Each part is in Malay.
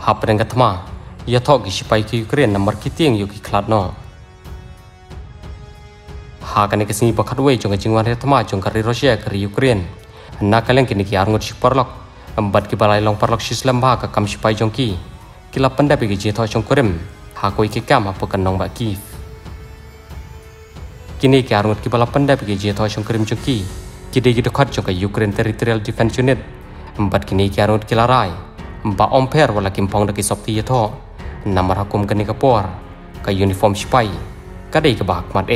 hap dengan tma ya thok gi sipai ki Ukraine namar ki tieng yu ki khlat no ha kan ke sini pakhat wei jong jingwan he tma jong kari Rusia kari Ukraine na kaleng kini ki arngot sik parlok ambat ki balai long parlok sislam ba ka kam sipai jong ki kila panda bi ji tho jong kurim ha koi ki kam apa kan nong ba ki kini ki arngot ki bala panda bi ji tho jong kurim jong ki de gi dokhat jong ka Ukraine Territorial Defense Unit ambat kini ki arngot ki larai ba omper wala kimpong da ki sopti ya tho namar hakum kani kapor ka uniform sipai kadai ka bak mat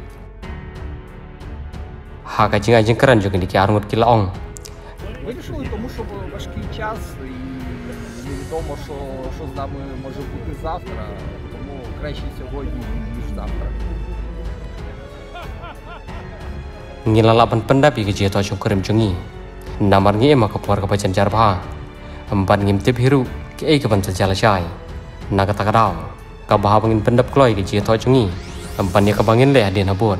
ha ka jinga jingkaran jo kini ki arngot ki laong Вирішили, тому що важкий час і невідомо, що з нами може бути завтра, тому краще сьогодні, ніж завтра. Ngilalaban pendapi ke jeta chung kurim chungi namar ngi ema kapor ka pajan jarba amban ngim tip hiru ke ei ka ban jala chai naga takadau ka baha bangin pendap kloi ke jeta chungi amban ya ka bangin le adin habon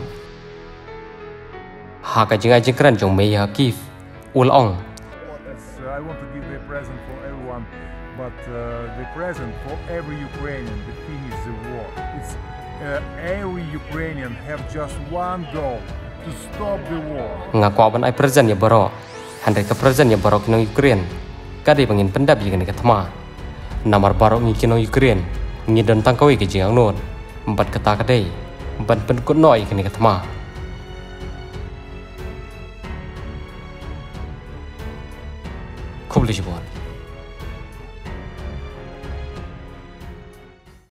ha ka jinga jingkran chung mei ha kif ulong I want to give a present for everyone, but the present for every Ukrainian to finish the war. It's every Ukrainian have just one goal, to stop the war. Ngakwa ban ai present ya baro handai ka present ya baro kinong Ukraine kadai bangin pendap ya kani katma namar baro ngi kinong Ukraine ngi don tangkawi ke jingang non empat kata kadai ban pen kut noi kani katma kubli jibon